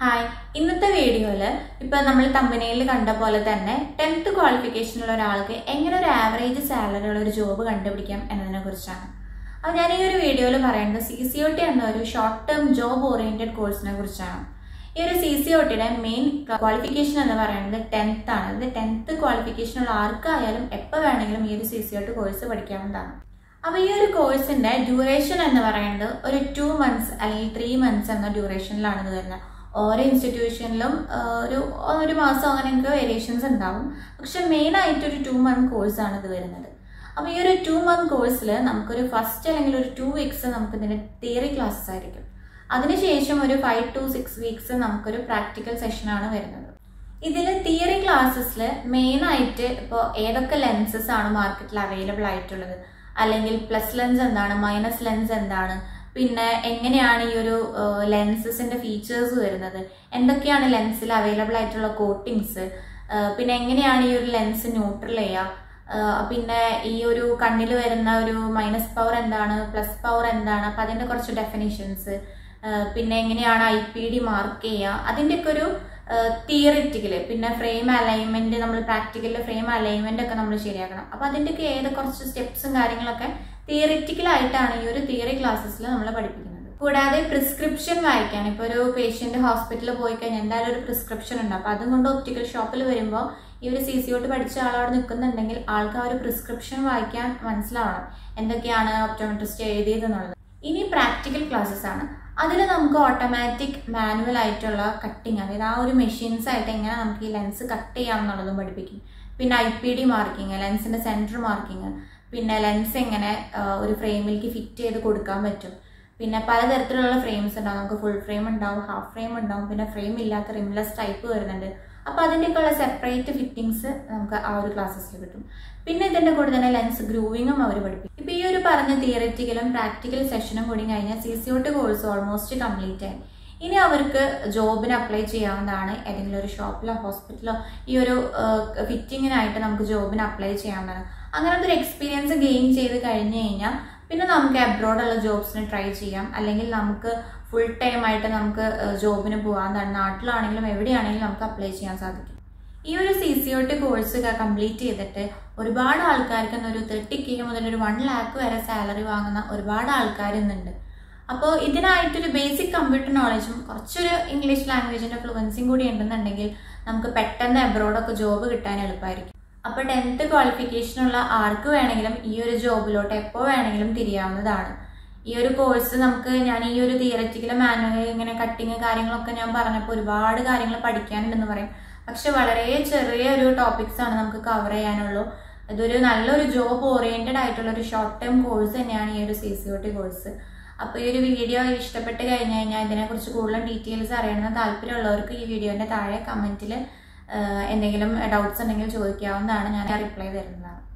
Hi, ഇന്നത്തെ വീഡിയോയിൽ ഇപ്പോൾ നമ്മൾ തമ്പനയിൽ കണ്ട പോലെ തന്നെ 10th ക്വാളിഫിക്കേഷനുള്ള ഒരാൾക്ക് എങ്ങനെ ഒരു ആവറേജ് സാലറി ഉള്ള ഒരു ജോബ് കണ്ടുപിടിക്കാം എന്നതിനെ കുറിച്ചാണ്. അപ്പോൾ ഞാൻ ഈ ഒരു വീഡിയോയിൽ പറയുന്നത് CCOT എന്ന ഒരു ഷോർട്ട് ടേം ജോബ് ഓറിയന്റഡ് കോഴ്സിനെ കുറിച്ചാണ്. ഈ ഒരു CCOTയുടെ മെയിൻ ക്വാളിഫിക്കേഷൻ എന്ന് പറയുന്നത് 10th ആണ്. ഇത് 10th ക്വാളിഫിക്കേഷനുള്ള ആർക്കായാലും എപ്പോൾ വേണമെങ്കിലും ഈ ഒരു CCOT കോഴ്സ് പഠിക്കാവുന്നതാണ്. അപ്പോൾ ഈ ഒരു കോഴ്സിന്റെ ഡ്യൂറേഷൻ എന്ന് പറയുന്നത് ഒരു 2 months അല്ലെങ്കിൽ 3 months എന്ന ഡ്യൂറേഷനിലാണ് ഇത് വരുന്നത്. ഓരോ ഇൻസ്റ്റിറ്റ്യൂഷനിലും ഒരു മാസം അങ്ങനെയൊക്കെ വേരിയേഷൻസ് ഉണ്ടാവും. പക്ഷെ മെയിൻ ആയിട്ട് ഒരു 2 month കോഴ്സാണ് ഇത് വരുന്നത്. അപ്പോൾ ഈ ഒരു 2 month കോഴ്സിൽ നമുക്കൊരു ഫസ്റ്റ് അല്ലെങ്കിൽ ഒരു 2 weeks നമുക്ക് ഇതിന്റെ തിയറി ക്ലാസ്സസ് ആയിരിക്കും. അതിനുശേഷം ഒരു 5 to 6 weeks നമുക്കൊരു പ്രാക്ടിക്കൽ സെഷനാണ് വരുന്നത്. ഇതിൽ തിയറി ക്ലാസ്സസിൽ മെയിൻ ആയിട്ട് ഇപ്പോൾ ഏതൊക്കെ ലെൻസസ് ആണ് മാർക്കറ്റിൽ അവൈലബിൾ ആയിട്ടുള്ളത്, അല്ലെങ്കിൽ പ്ലസ് ലെൻസ് എന്താണ്, മൈനസ് ലെൻസ് എന്താണ്, പിന്നെ എങ്ങനെയാണ് ഈ ഒരു ലെൻസസിന്റെ ഫീച്ചേഴ്സ് വരുന്നത്, എന്തൊക്കെയാണ് ലെൻസിൽ അവൈലബിൾ ആയിട്ടുള്ള കോട്ടിങ്സ്, പിന്നെ എങ്ങനെയാണ് ഈ ഒരു ലെൻസ് ന്യൂട്രൽ ചെയ്യുക, പിന്നെ ഈ ഒരു കണ്ണിൽ വരുന്ന ഒരു മൈനസ് പവർ എന്താണ്, പ്ലസ് പവർ എന്താണ്, അപ്പം അതിൻ്റെ കുറച്ച് ഡെഫിനിഷൻസ്, പിന്നെ എങ്ങനെയാണ് IPD മാർക്ക് ചെയ്യുക, അതിൻ്റെയൊക്കെ ഒരു തിയറിറ്റിക്കല്, പിന്നെ ഫ്രെയിം അലൈൻമെന്റ്, നമ്മൾ പ്രാക്ടിക്കലിൽ ഫ്രെയിം അലൈൻമെന്റ് ഒക്കെ നമ്മൾ ശരിയാക്കണം. അപ്പോൾ അതിൻ്റെയൊക്കെ കുറച്ച് സ്റ്റെപ്സും കാര്യങ്ങളൊക്കെ തിയറിറ്റിക്കലായിട്ടാണ് ഈ ഒരു തിയറി ക്ലാസ്സസിൽ നമ്മൾ പഠിപ്പിക്കുന്നത്. കൂടാതെ പ്രിസ്ക്രിപ്ഷൻ വായിക്കാൻ, ഇപ്പോൾ ഒരു പേഷ്യന്റ് ഹോസ്പിറ്റലിൽ പോയി കഴിഞ്ഞാൽ എന്തായാലും ഒരു പ്രിസ്ക്രിപ്ഷൻ ഉണ്ട്. അപ്പോൾ അതും കൊണ്ട് ഒപ്റ്റിക്കൽ ഷോപ്പിൽ വരുമ്പോൾ ഈ ഒരു CCOT പഠിച്ച ആളവിടെ നിൽക്കുന്നുണ്ടെങ്കിൽ ആൾക്ക് ആ ഒരു പ്രിസ്ക്രിപ്ഷൻ വായിക്കാൻ മനസ്സിലാവണം എന്തൊക്കെയാണ് ഒപ്റ്റോമെട്രിസ്റ്റ് എഴുതിയതെന്നുള്ളത്. ഇനി പ്രാക്ടിക്കൽ ക്ലാസ്സസ് ആണ്. അതിൽ നമുക്ക് ഓട്ടോമാറ്റിക് മാനുവൽ ആയിട്ടുള്ള കട്ടിങ്, അതായത് ആ ഒരു മെഷീൻസ് ആയിട്ട് എങ്ങനെ നമുക്ക് ഈ ലെൻസ് കട്ട് ചെയ്യാം എന്നുള്ളതും പഠിപ്പിക്കും. പിന്നെ IPD മാർക്കിങ്, ലെൻസിന്റെ സെന്റർ മാർക്കിങ്, പിന്നെ ലെൻസ് എങ്ങനെ ഒരു ഫ്രെയിമിലേക്ക് ഫിറ്റ് ചെയ്ത് കൊടുക്കാൻ പറ്റും. പിന്നെ പലതരത്തിലുള്ള ഫ്രെയിംസ് ഉണ്ടാവും. നമുക്ക് ഫുൾ ഫ്രെയിം ഉണ്ടാവും, ഹാഫ് ഫ്രെയിം ഉണ്ടാവും, പിന്നെ ഫ്രെയിം ഇല്ലാത്ത റിംലെസ് ടൈപ്പ് വരുന്നുണ്ട്. അപ്പോൾ അതിൻ്റെയൊക്കെയുള്ള സെപ്പറേറ്റ് ഫിറ്റിങ്സ് നമുക്ക് ആ ഒരു ക്ലാസ്സസിൽ കിട്ടും. പിന്നെ ഇതിൻ്റെ കൂടെ തന്നെ ലെൻസ് ഗ്രൂവിങ്ങും അവർ പഠിപ്പിക്കും. ഇപ്പോൾ ഈ ഒരു പറഞ്ഞ തിയറിറ്റിക്കലും പ്രാക്ടിക്കൽ സെഷനും കൂടി കഴിഞ്ഞാൽ CCOT കോഴ്സ് ഓൾമോസ്റ്റ് കംപ്ലീറ്റ് ആയി. ഇനി അവർക്ക് ജോബിന് അപ്ലൈ ചെയ്യാവുന്നതാണ്. ഏതെങ്കിലും ഒരു ഷോപ്പിലോ ഹോസ്പിറ്റലോ ഈ ഒരു ഫിറ്റിങ്ങിനായിട്ട് നമുക്ക് ജോബിന് അപ്ലൈ ചെയ്യാവുന്നതാണ്. അങ്ങനത്തെ ഒരു എക്സ്പീരിയൻസ് ഗെയിൻ ചെയ്ത് കഴിഞ്ഞ് കഴിഞ്ഞാൽ പിന്നെ നമുക്ക് അബ്രോഡുള്ള ജോബ്സിന് ട്രൈ ചെയ്യാം, അല്ലെങ്കിൽ നമുക്ക് ഫുൾ ടൈം ആയിട്ട് നമുക്ക് ജോബിന് പോകാവുന്നതാണ്. നാട്ടിലാണെങ്കിലും എവിടെയാണെങ്കിലും നമുക്ക് അപ്ലൈ ചെയ്യാൻ സാധിക്കും. ഈ ഒരു CCOT കോഴ്സ് കംപ്ലീറ്റ് ചെയ്തിട്ട് ഒരുപാട് ആൾക്കാർക്ക് ഒരു 30K മുതൽ ഒരു 1 lakh വരെ സാലറി വാങ്ങുന്ന ഒരുപാട് ആൾക്കാരുന്നുണ്ട്. അപ്പോൾ ഇതിനായിട്ടൊരു ബേസിക് കമ്പ്യൂട്ടർ നോളജും കുറച്ചൊരു ഇംഗ്ലീഷ് ലാംഗ്വേജിന്റെ ഫ്ലുവൻസിയും കൂടി ഉണ്ടെന്നുണ്ടെങ്കിൽ നമുക്ക് പെട്ടെന്ന് അബ്രോഡൊക്കെ ജോബ് കിട്ടാൻ എളുപ്പമായിരിക്കും. അപ്പോൾ 10th ക്വാളിഫിക്കേഷനുള്ള ആർക്ക് വേണമെങ്കിലും ഈ ഒരു ജോബിലോട്ട് എപ്പോൾ വേണമെങ്കിലും തിരിയാവുന്നതാണ്. ഈ ഒരു കോഴ്സ് ഞാൻ ഈ ഒരു തിയററ്റിക്കൽ മാനുവൽ ഇങ്ങനെ കട്ടിങ് കാര്യങ്ങളൊക്കെ ഞാൻ പറഞ്ഞപ്പോൾ ഒരുപാട് കാര്യങ്ങൾ പഠിക്കാനുണ്ടെന്ന് പറയും. പക്ഷെ വളരെ ചെറിയ ഒരു ടോപ്പിക്സ് ആണ് നമുക്ക് കവർ ചെയ്യാനുള്ളൂ. ഇതൊരു നല്ലൊരു ജോബ് ഓറിയന്റഡ് ആയിട്ടുള്ള ഒരു ഷോർട്ട് ടേം കോഴ്സ് തന്നെയാണ് ഈ ഒരു CCOT കോഴ്സ്. അപ്പോൾ ഈ ഒരു വീഡിയോ ഇഷ്ടപ്പെട്ട് കഴിഞ്ഞ് കഴിഞ്ഞാൽ ഇതിനെക്കുറിച്ച് കൂടുതൽ ഡീറ്റെയിൽസ് അറിയണമെന്ന് താല്പര്യമുള്ളവർക്ക് ഈ വീഡിയോന്റെ താഴെ കമന്റിൽ എന്തെങ്കിലും ഡൗട്ട്സ് ഉണ്ടെങ്കിൽ ചോദിക്കാവുന്നതാണ്. ഞാൻ റിപ്ലൈ തരുന്നതാണ്.